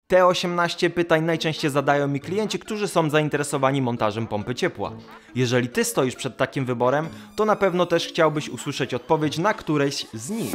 Te 18 pytań najczęściej zadają mi klienci, którzy są zainteresowani montażem pompy ciepła. Jeżeli Ty stoisz przed takim wyborem, to na pewno też chciałbyś usłyszeć odpowiedź na którejś z nich.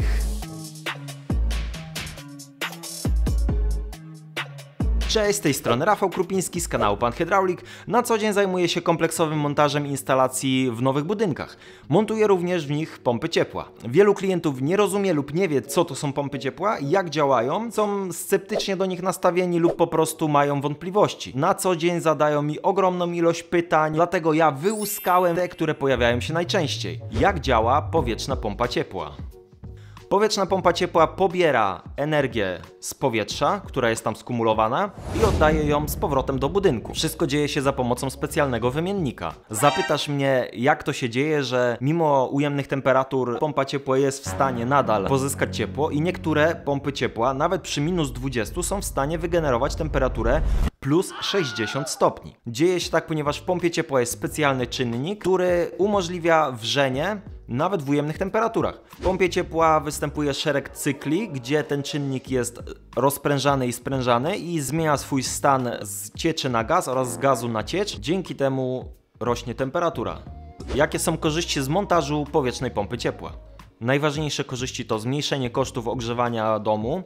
Cześć, z tej strony Rafał Krupiński z kanału Pan Hydraulik. Na co dzień zajmuję się kompleksowym montażem instalacji w nowych budynkach. Montuję również w nich pompy ciepła. Wielu klientów nie rozumie lub nie wie, co to są pompy ciepła, jak działają, są sceptycznie do nich nastawieni lub po prostu mają wątpliwości. Na co dzień zadają mi ogromną ilość pytań, dlatego ja wyłuskałem te, które pojawiają się najczęściej. Jak działa powietrzna pompa ciepła? Powietrzna pompa ciepła pobiera energię z powietrza, która jest tam skumulowana, i oddaje ją z powrotem do budynku. Wszystko dzieje się za pomocą specjalnego wymiennika. Zapytasz mnie, jak to się dzieje, że mimo ujemnych temperatur pompa ciepła jest w stanie nadal pozyskać ciepło i niektóre pompy ciepła nawet przy minus 20 są w stanie wygenerować temperaturę plus 60 stopni. Dzieje się tak, ponieważ w pompie ciepła jest specjalny czynnik, który umożliwia wrzenie nawet w ujemnych temperaturach. W pompie ciepła występuje szereg cykli, gdzie ten czynnik jest rozprężany i sprężany i zmienia swój stan z cieczy na gaz oraz z gazu na ciecz. Dzięki temu rośnie temperatura. Jakie są korzyści z montażu powietrznej pompy ciepła? Najważniejsze korzyści to zmniejszenie kosztów ogrzewania domu,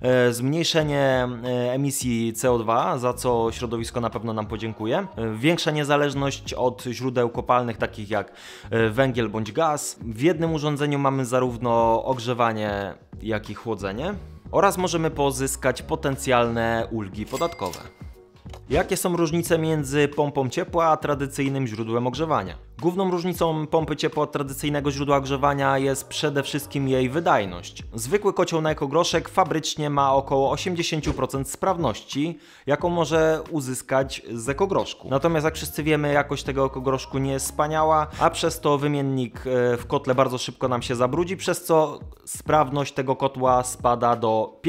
zmniejszenie emisji CO2, za co środowisko na pewno nam podziękuje, większa niezależność od źródeł kopalnych takich jak węgiel bądź gaz. W jednym urządzeniu mamy zarówno ogrzewanie, jak i chłodzenie oraz możemy pozyskać potencjalne ulgi podatkowe. Jakie są różnice między pompą ciepła a tradycyjnym źródłem ogrzewania? Główną różnicą pompy ciepła od tradycyjnego źródła ogrzewania jest przede wszystkim jej wydajność. Zwykły kocioł na ekogroszek fabrycznie ma około 80% sprawności, jaką może uzyskać z ekogroszku. Natomiast jak wszyscy wiemy, jakość tego ekogroszku nie jest wspaniała, a przez to wymiennik w kotle bardzo szybko nam się zabrudzi, przez co sprawność tego kotła spada do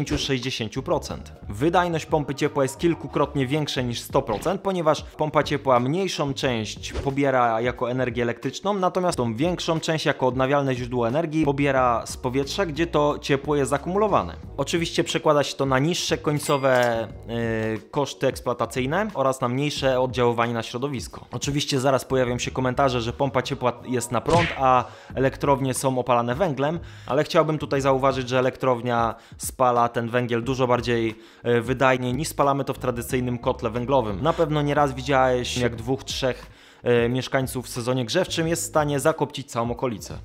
50-60%. Wydajność pompy ciepła jest kilkukrotnie większa niż 100%, ponieważ pompa ciepła mniejszą część pobiera jako energię elektryczną, natomiast tą większą część jako odnawialne źródło energii pobiera z powietrza, gdzie to ciepło jest zakumulowane. Oczywiście przekłada się to na niższe końcowe koszty eksploatacyjne oraz na mniejsze oddziaływanie na środowisko. Oczywiście zaraz pojawią się komentarze, że pompa ciepła jest na prąd, a elektrownie są opalane węglem, ale chciałbym tutaj zauważyć, że elektrownia spala ten węgiel dużo bardziej wydajnie niż spalamy to w tradycyjnym kotle węglowym. Na pewno nieraz widziałeś, jak 2-3 mieszkańców w sezonie grzewczym jest w stanie zakopcić całą okolicę.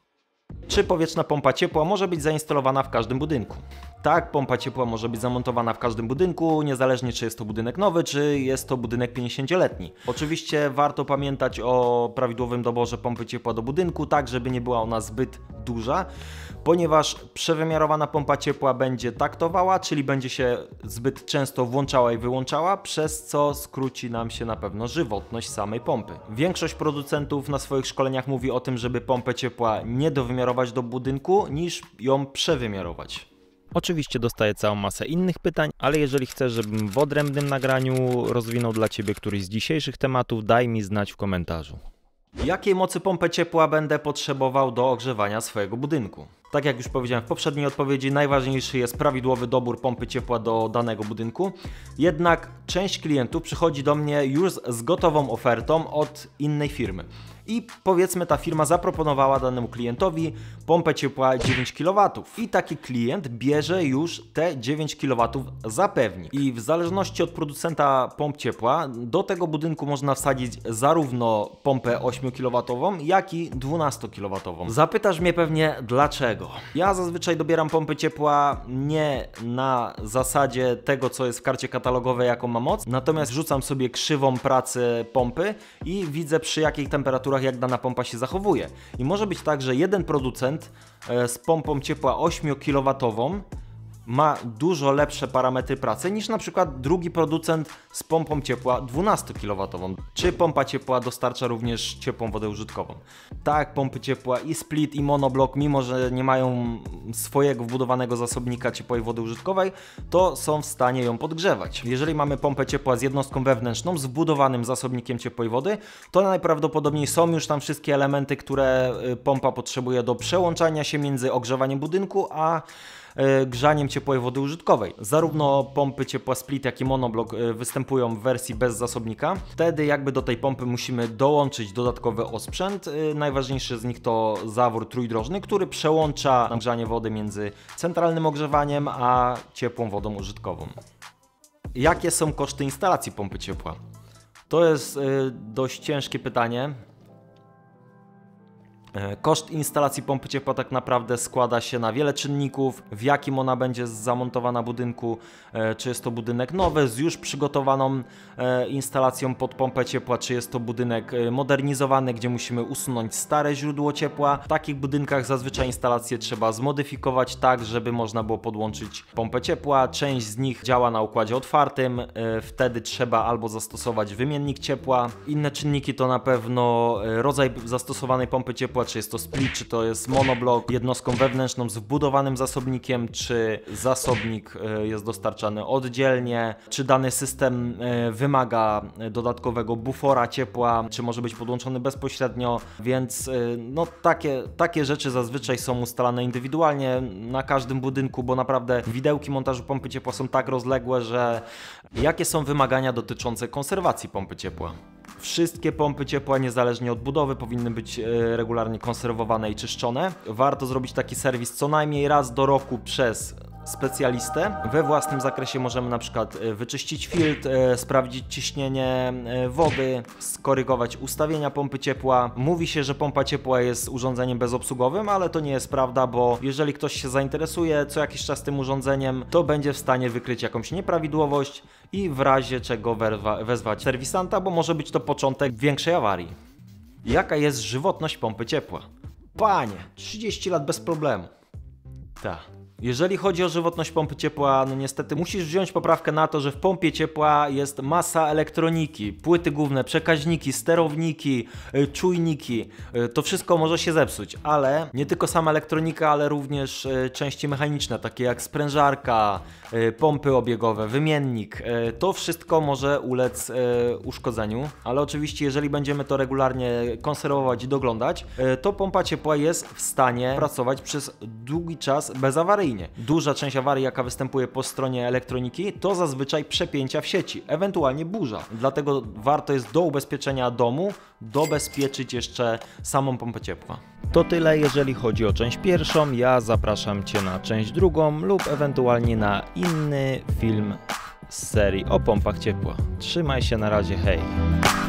Czy powietrzna pompa ciepła może być zainstalowana w każdym budynku? Tak, pompa ciepła może być zamontowana w każdym budynku, niezależnie czy jest to budynek nowy, czy jest to budynek 50-letni. Oczywiście warto pamiętać o prawidłowym doborze pompy ciepła do budynku, tak żeby nie była ona zbyt duża, ponieważ przewymiarowana pompa ciepła będzie taktowała, czyli będzie się zbyt często włączała i wyłączała, przez co skróci nam się na pewno żywotność samej pompy. Większość producentów na swoich szkoleniach mówi o tym, żeby pompę ciepła nie dowymiarować do budynku, niż ją przewymiarować. Oczywiście dostaję całą masę innych pytań, ale jeżeli chcesz, żebym w odrębnym nagraniu rozwinął dla Ciebie któryś z dzisiejszych tematów, daj mi znać w komentarzu. Jakiej mocy pompę ciepła będę potrzebował do ogrzewania swojego budynku? Tak jak już powiedziałem w poprzedniej odpowiedzi, najważniejszy jest prawidłowy dobór pompy ciepła do danego budynku. Jednak część klientów przychodzi do mnie już z gotową ofertą od innej firmy. I powiedzmy, ta firma zaproponowała danemu klientowi pompę ciepła 9 kW. I taki klient bierze już te 9 kW za pewnik. I w zależności od producenta pomp ciepła do tego budynku można wsadzić zarówno pompę 8 kW, jak i 12 kW. Zapytasz mnie pewnie dlaczego. Ja zazwyczaj dobieram pompy ciepła nie na zasadzie tego, co jest w karcie katalogowej, jaką ma moc, natomiast rzucam sobie krzywą pracy pompy i widzę, przy jakich temperaturach jak dana pompa się zachowuje. I może być tak, że jeden producent z pompą ciepła 8 kW ma dużo lepsze parametry pracy niż na przykład drugi producent z pompą ciepła 12 kW. Czy pompa ciepła dostarcza również ciepłą wodę użytkową? Tak, pompy ciepła i split i monoblock, mimo że nie mają swojego wbudowanego zasobnika ciepłej wody użytkowej, to są w stanie ją podgrzewać. Jeżeli mamy pompę ciepła z jednostką wewnętrzną, z wbudowanym zasobnikiem ciepłej wody, to najprawdopodobniej są już tam wszystkie elementy, które pompa potrzebuje do przełączania się między ogrzewaniem budynku a grzaniem ciepłej wody użytkowej. Zarówno pompy ciepła split, jak i monoblock występują w wersji bez zasobnika. Wtedy jakby do tej pompy musimy dołączyć dodatkowy osprzęt. Najważniejszy z nich to zawór trójdrożny, który przełącza grzanie wody między centralnym ogrzewaniem a ciepłą wodą użytkową. Jakie są koszty instalacji pompy ciepła? To jest dość ciężkie pytanie. Koszt instalacji pompy ciepła tak naprawdę składa się na wiele czynników, w jakim ona będzie zamontowana w budynku, czy jest to budynek nowy z już przygotowaną instalacją pod pompę ciepła, czy jest to budynek modernizowany, gdzie musimy usunąć stare źródło ciepła. W takich budynkach zazwyczaj instalację trzeba zmodyfikować tak, żeby można było podłączyć pompę ciepła. Część z nich działa na układzie otwartym, wtedy trzeba albo zastosować wymiennik ciepła. Inne czynniki to na pewno rodzaj zastosowanej pompy ciepła, czy jest to split, czy to jest monoblock, jednostką wewnętrzną z wbudowanym zasobnikiem, czy zasobnik jest dostarczany oddzielnie, czy dany system wymaga dodatkowego bufora ciepła, czy może być podłączony bezpośrednio, więc no takie rzeczy zazwyczaj są ustalane indywidualnie na każdym budynku, bo naprawdę widełki montażu pompy ciepła są tak rozległe, że jakie są wymagania dotyczące konserwacji pompy ciepła? Wszystkie pompy ciepła, niezależnie od budowy, powinny być regularnie konserwowane i czyszczone. Warto zrobić taki serwis co najmniej raz do roku przez specjalistę. We własnym zakresie możemy na przykład wyczyścić filtr, sprawdzić ciśnienie wody, skorygować ustawienia pompy ciepła. Mówi się, że pompa ciepła jest urządzeniem bezobsługowym, ale to nie jest prawda, bo jeżeli ktoś się zainteresuje co jakiś czas tym urządzeniem, to będzie w stanie wykryć jakąś nieprawidłowość i w razie czego wezwać serwisanta, bo może być to początek większej awarii. Jaka jest żywotność pompy ciepła? Panie, 30 lat bez problemu. Tak. Jeżeli chodzi o żywotność pompy ciepła, no niestety musisz wziąć poprawkę na to, że w pompie ciepła jest masa elektroniki, płyty główne, przekaźniki, sterowniki, czujniki. To wszystko może się zepsuć, ale nie tylko sama elektronika, ale również części mechaniczne, takie jak sprężarka, pompy obiegowe, wymiennik. To wszystko może ulec uszkodzeniu, ale oczywiście jeżeli będziemy to regularnie konserwować i doglądać, to pompa ciepła jest w stanie pracować przez długi czas bezawaryjnie. Duża część awarii, jaka występuje po stronie elektroniki, to zazwyczaj przepięcia w sieci, ewentualnie burza. Dlatego warto jest do ubezpieczenia domu dobezpieczyć jeszcze samą pompę ciepła. To tyle, jeżeli chodzi o część pierwszą. Ja zapraszam Cię na część drugą lub ewentualnie na inny film z serii o pompach ciepła. Trzymaj się, na razie, hej!